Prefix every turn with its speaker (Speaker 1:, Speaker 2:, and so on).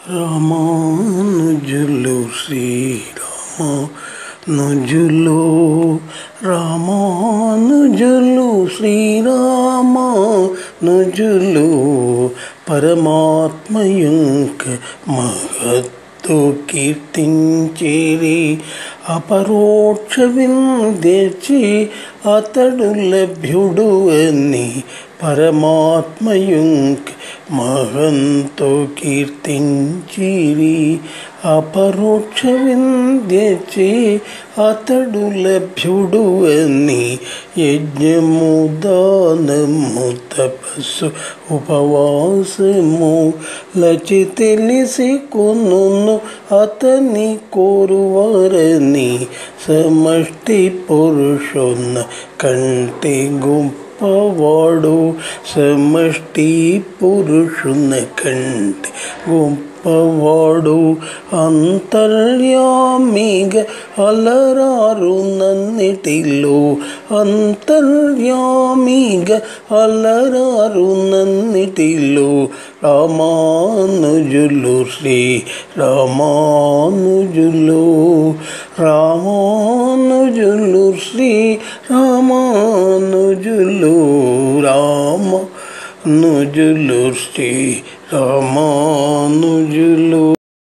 Speaker 1: రామానుజులు శ్రీరామానుజులు రామానుజులు శ్రీరామానుజులు పరమాత్మయుంక మహత్తు కీర్తించేరి అపరోక్ష విందేచి అతడు లభ్యుడు అని పరమాత్మయుంక మహంతో కీర్తించిరి అపరోక్ష విందేచి అతడు లభ్యుడు అని యజ్ఞము దానము తపస్సు ఉపవాసము లచి తెలిసి కొనును అతని కోరువారని సమష్టి పురుషున్న కంటి గొప్పవాడు సమష్టి పురుషున కంటి గొప్పవాడు అంతర్యామిగా అలరారు నన్నిటిలో అంతర్యామిగా అలరారు నన్నిటిలో రామానుజులు శ్రీ రామానుజులు రామానుజులు శ్రీ రామానుజులు రామానుజులు శ్రీ రామానుజులు